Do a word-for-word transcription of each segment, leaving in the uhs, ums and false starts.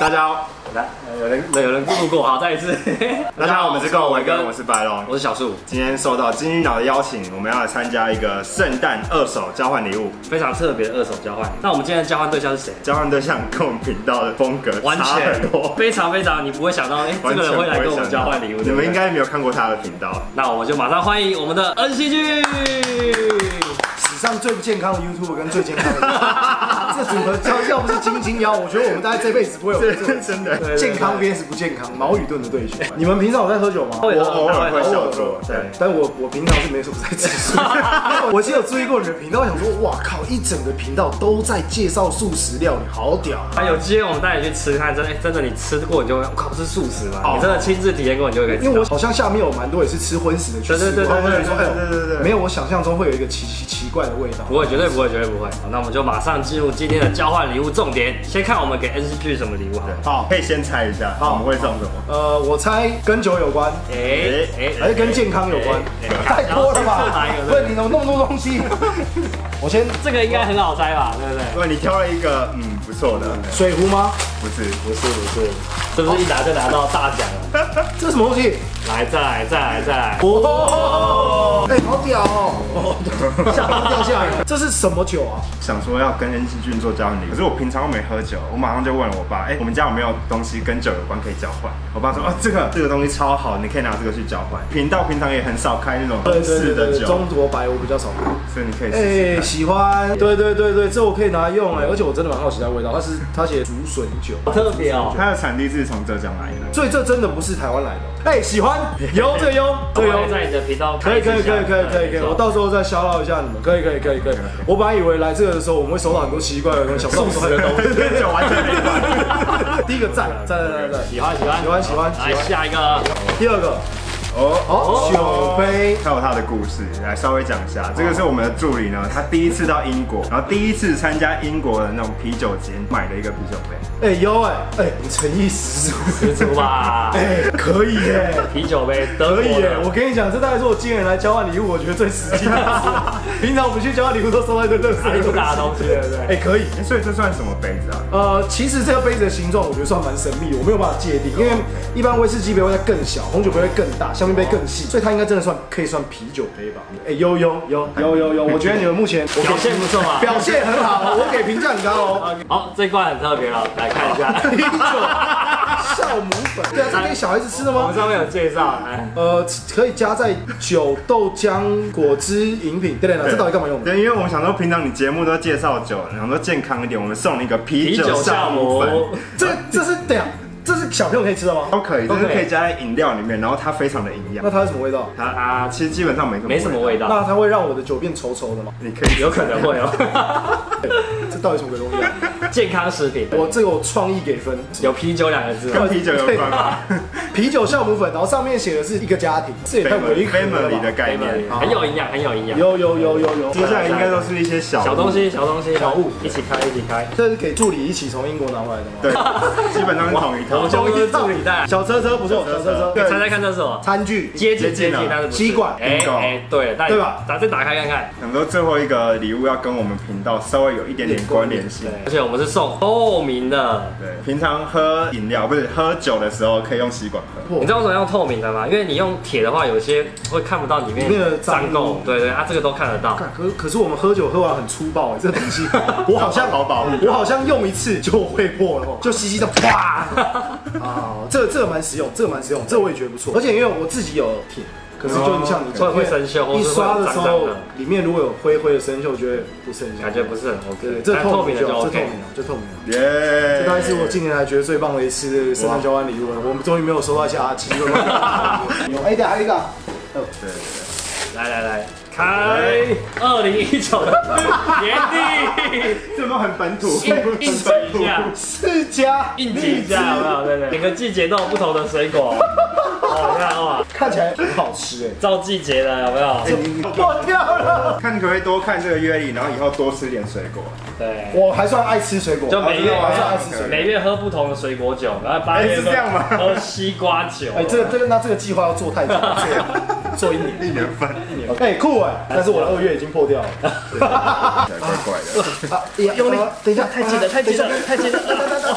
大家好，来，有人有人路过，好，再一次。 大家好，我们是够伟哥，我是白龙， 我是小树。 今天受到金鱼脑的邀请，我们要来参加一个圣诞二手交换礼物， 非常特别的二手交换。那我们今天的交换对象是谁？ 交换对象跟我们频道的风格完全多， 非常非常，你不会想到，哎、欸，这个人会来跟我们交换礼物。 你们应该没有看过他的频道， 那我们就马上欢迎我们的恩熙剧。 史上最不健康的 YouTube 跟最健康的这组合，要要不是金金腰，我觉得我们大概这辈子不会有这种真的健康 V S 不健康矛与盾的对决。你们平常有在喝酒吗？ 我偶尔会小酌，对， 但我我平常是没什么在吃素。我其实有注意过你们频道，我想说，哇靠，一整个频道都在介绍素食料理，好屌！ 啊，有机会我们带你去吃看，真的真的你吃过你就会，我靠，是素食吗？你真的亲自体验过，你就会。 因为我好像下面有蛮多也是吃荤食的去吃， 对对对对对对对对，没有我想象中会有一个奇奇怪的味道。 不会，绝对不会，绝对不会。好，那我们就马上进入今天的交换礼物重点。先看我们给 N C G 什么礼物好了。 好，可以先猜一下，我们会送什么？ 呃，我猜跟酒有关， 哎哎， 还是跟健康有关？太多了吧？对，你怎么那么多东西？我先， 这个应该很好猜吧？对不对？ 对，你挑了一个嗯不错的水壶吗？ 不是， 不是，不是，是不是一拿就拿到大奖了？ 这是什么东西？ 来，再来，再来，再来！ 哦，哎，好屌哦！下巴掉下来，这是什么酒啊？ 想说要跟 N C G 做交换礼物，可是我平常又没喝酒，我马上就问了我爸，哎，我们家有没有东西跟酒有关可以交换？我爸说，哦，这个这个东西超好，你可以拿这个去交换。频道平常也很少开那种式的酒， 中国白我比较少喝， 所以你可以试试看。 哎，喜欢，对对对对，这我可以拿来用哎，而且我真的蛮好奇它的味道，它是它写竹笋酒， 特别哦， 它的产地是从浙江来的， 所以这真的不是台湾来的。哎，喜欢，有这个有，这个有， 在你的频道可以可以可以可以可以可以，我到时候再消耗一下你们，可以可以可以可以。我本来以为来这个的时候我们会收到很多奇怪的东西，素食的东西， 跟酒完全没关。 第一个赞赞赞赞， 喜欢喜欢喜欢喜欢， 来下一个， 第二个。哦哦，酒杯， 还有他的故事，来稍微讲一下。这个是我们的助理呢，他第一次到英国，然后第一次参加英国的那种啤酒节，买了一个啤酒杯。 哎有哎哎，你诚意十足十足吧？ 哎，可以耶， 啤酒杯可以耶。我跟你讲，这大概是我今年来交换礼物，我觉得最实际的。平常我们去交换礼物都收到一堆垃圾不大的东西，对不对？ 哎，可以。 所以这算什么杯子啊？ 呃，其实这个杯子的形状，我觉得算蛮神秘的，我没有办法界定，因为一般威士忌杯会再更小，红酒杯会更大，香槟杯更细，所以它应该真的算可以算啤酒杯吧？哎，有有有有有有，我觉得你们目前表现不错啊， 表现很好，我给评价很高哦。 好，这罐很特别了，来看一下。 啤酒酵母粉，对啊，这给小孩子吃的吗？ 我们上面有介绍， 呃，可以加在酒、豆浆、果汁、饮品，对对对，这到底干嘛用的？ 对，因为我们想说平常你节目都介绍酒，想说健康一点，我们送你一个啤酒酵母粉， 这这是对啊。这是小朋友可以吃的吗？ 都可以，就是可以加在饮料里面，然后它非常的营养。 那它是什么味道？ 它啊，其实基本上没什么没什么味道。 那它会让我的酒变稠稠的吗？ 你可以， 有可能会哦。 这到底什么鬼东西啊？ 健康食品。 我这个我创意给分， 有啤酒两个字， 跟啤酒有关吗？ 啤酒酵母粉，然后上面写的是一个家庭，这也太违和了吧 family 的概念， 很有营养，很有营养。 有有有有有。 接下来应该都是一些小小东西，小东西， 小物， 一起开，一起开。 这是给助理一起从英国拿回来的吗？ 对，基本上是同一套。 同一套。 小车车不错，小车车， 猜猜看这是什么？ 餐具， 接近接近，但是吸管， 哎哎，对， 对吧？ 咱再打开看看。 想说最后一个礼物要跟我们频道稍微有一点点关联性， 而且我们是送透明的。 对，平常喝饮料不是喝酒的时候可以用吸管喝。 你知道为什么用透明的吗？因为你用铁的话，有些会看不到里面的脏垢。对对啊，这个都看得到。 可可是我们喝酒喝完很粗暴哎，这东西我好像好保护， 我好像用一次就会破了，就吸吸到啪。啊，这个这个蛮实用，这个蛮实用，这个我也觉得不错。而且因为我自己有铁，可是就像你会会生锈， 一刷的时候里面如果有灰灰的生锈，觉得不是很感觉不是很 OK。 这透明的就 OK， 这透明的，这透明的。 耶！ 这大概是我今年来觉得最棒的一次圣诞交换礼物了。我们终于没有收到一些阿奇的。有，哎，对，还有一个。哦， 对对。 来来来。开二零一九的年底， 这么很本土， 应应景一下， 世家应景一下，有没有？对对，每个季节都有不同的水果。哦，你看哇， 看起来很好吃哎， 照季节的有没有？ 破掉了。 看你可不可以多看这个月历，然后以后多吃点水果。 对， 我还算爱吃水果， 就每月还算爱吃水果， 每月喝不同的水果酒，然后八月是这样吗？ 喝西瓜酒。 哎，这个这个那这个计划要做太久，做一年一年份， 一年。哎，酷哎，但是我的二月已经破掉了， 怪怪的。 用力，等一下，太近了，太近了，太近了，你骑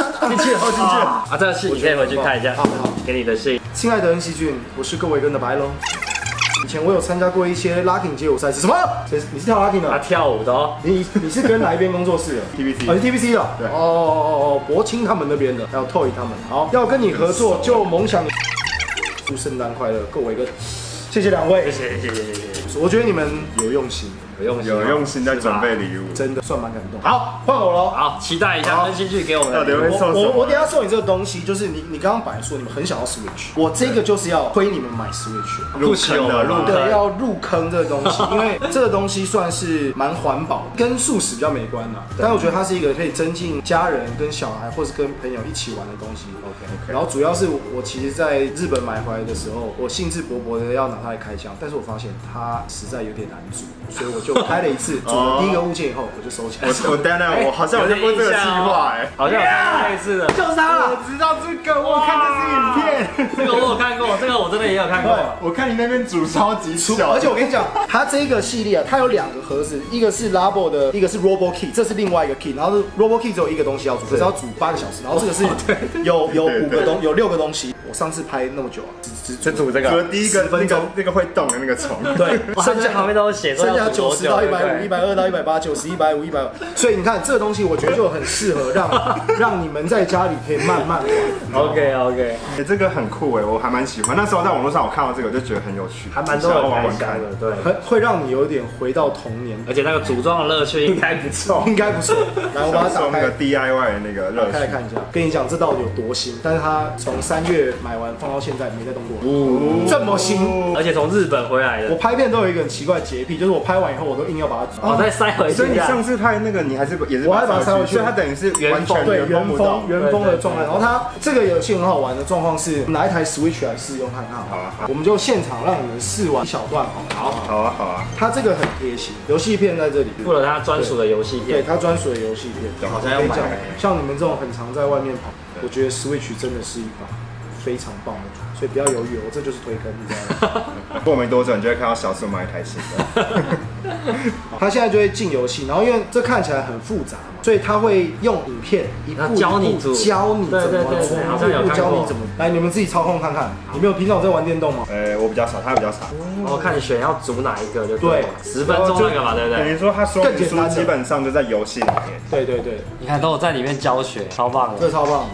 谢好信券啊，这个信你可以回去看一下。好，好，给你的信。 亲爱的恩熙俊，我是各位跟的白龙。以前我有参加过一些 locking 街舞赛事，什么？你是跳 locking 的？ 他跳舞的哦。 你你是跟哪一边工作室的 ？T V C， 哦，是 T V C 的。 对。 哦哦哦哦，博清他们那边的，还有 Toy 他们。好，要跟你合作就梦想。祝圣诞快乐，各位跟，谢谢两位， 谢谢谢谢谢谢。 我觉得你们有用心。 有用心， 有用心在准备礼物， 真的算蛮感动。好，换我喽。 好，期待一下恩熙俊给我们的礼物。 我我我等下送你这个东西，就是你你刚刚本来说你们很想要 Switch， 我这个就是要推你们买 Switch， 入坑的，入坑对，要入坑这个东西，因为这个东西算是蛮环保，跟素食比较没关啦。但是我觉得它是一个可以增进家人跟小孩或是跟朋友一起玩的东西。OK OK。然后主要是我其实在日本买回来的时候，我兴致勃勃的要拿它来开箱，但是我发现它实在有点难煮，所以我就开了一次。煮了第一个物件以后，我就收起来。 我我等等，我好像有见过这个计划，哎， 好像有类似的， 就是它了。 我知道这个，我看这是影片， 这个我有看过，这个我真的也有看过。 我看你那边煮超级小， 而且我跟你讲，它这个系列啊，它有两个盒子，一个是 Labo 的，一个是 Robo Key， 这是另外一个 key， 然后是 Robo Key 只有一个东西要煮，可是要煮八个小时，然后这个是有有五个东，有六个东西。我上次拍那么久啊，只只煮这个， 煮了第一个那个那个会动的那个虫， 对， 剩下旁边都写， 剩下九十到一百五，一百二到一百八，九十、一百五、一百五，所以你看这个东西，我觉得就很适合让让你们在家里可以慢慢玩。 OK OK， 哎，这个很酷哎，我还蛮喜欢。那时候在网络上我看到这个，就觉得很有趣， 还蛮多人开箱的，对， 会会让你有点回到童年， 而且那个组装的乐趣应该不错， 应该不错。来，我把它打开， 那个 D I Y 的那个乐趣， 开来看一下。跟你讲，这到底有多新？但是它从三月买完放到现在没再动过，哦，这么新， 而且从日本回来的。 我拍片都有一个很奇怪的洁癖，就是我拍完以后，我都硬要把它哦再塞回去。 所以你上次拍那个，你还是也是我还把它塞回去， 所以它等于是完全对原封原封的状态。 对对对然后它这个游戏很好玩的状况是，拿一台 Switch 来试用看看好了，我们就现场让你们试玩一小段好。 好，好啊，好啊。 它这个很贴心，游戏片在这里， 附了它专属的游戏片， 对，它专属的游戏片， 好像要买。 像你们这种很常在外面跑，我觉得 Switch 真的是一把非常棒的主，所以不要犹豫，我这就是推坑，你知道吗？ 过没多久，你就会看到小树买一台新的。 他现在就会进游戏，然后因为这看起来很复杂嘛，所以他会用影片一步一步教你怎么做，一步一步教你怎么。来，你们自己操控看看。你们有平常有在玩电动吗？ 呃，我比较少，他比较少。 我看你选要组哪一个就对，十分钟那个嘛，对不对？ 等于说他说明书基本上就在游戏里面。 对对对， 你看都有在里面教学，超棒的， 这超棒。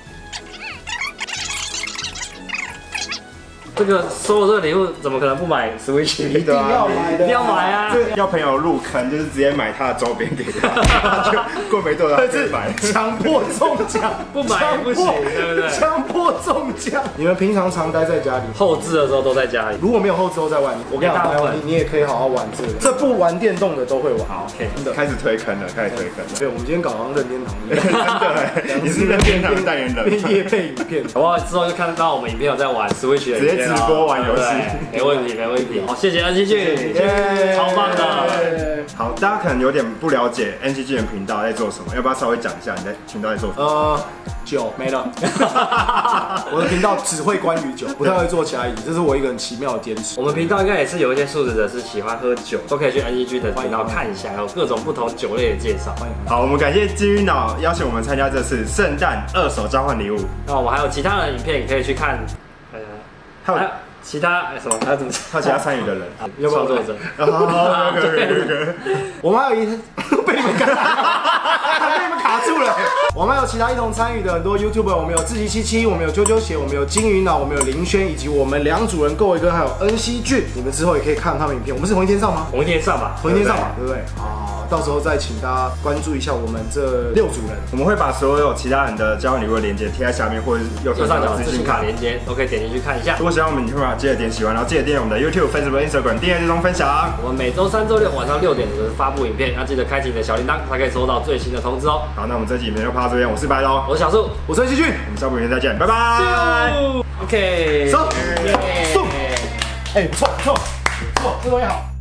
这个收了这个礼物，怎么可能不买 Switch？ 一定要买的， 一定要买啊！ 要朋友入坑，就是直接买他的周边给他，就过没多久他就买， 强迫中奖， 不买不行，对不对？ 强迫中奖。你们平常常待在家里， 后置的时候都在家里。 如果没有后置都在外面，我跟你讲，你你也可以好好玩这个。这不玩电动的都会玩。 好 ，OK， 真的开始推坑了，开始推坑了。 对，我们今天搞好像任天堂一样， 真的，你是任天堂代言人， 业配影片。 好不好？之后就看到我们影片有在玩 Switch 的影片， 直接直播玩游戏， 没问题，没问题。好，谢谢恩熙俊，超棒的。 好，大家可能有点不了解恩熙俊的频道在做什么，要不要稍微讲一下你的频道在做什么？ 呃，酒没了。我的频道只会关于酒，不太会做其他饮，这是我一个很奇妙的坚持。 我们频道应该也是有一些素质者是喜欢喝酒，都可以去恩熙俊的频道看一下，有各种不同酒类的介绍。欢迎。 好，我们感谢金鱼脑邀请我们参加这次圣诞二手交换礼物。 那我们还有其他的影片也可以去看，呃，还有其他什么？还有怎么？ 还有其他参与的人， 创作者。 我们还有一被你们卡，被你们卡住了。我们还有其他一同参与的很多 YouTuber， 我们有志祺七七，我们有啾啾鞋，我们有金鱼脑，我们有林轩，以及我们两主人够伟哥还有恩熙俊。你们之后也可以看他们影片。我们是同一天上吗？ 同一天上吧， 同一天上吧，对不对？啊。到时候再请大家关注一下我们这六组人， 我们会把所有其他人的交换礼物的链接贴在下面，或者是右上角资讯卡链接都可以点进去看一下。 如果喜欢我们，你会把记得点喜欢，然后记得订阅我们的 YouTube、Facebook、Instagram， 订阅追踪分享。 我们每周三、周六晚上六点准时发布影片，要记得开启你的小铃铛，才可以收到最新的通知哦。 好，那我们这集影片就拍到这边，我是白龙， 我是小树， 我是恩熙俊， 我们下部影片再见，拜拜。 OK， 走，送，哎，不错不错不错，这东西好。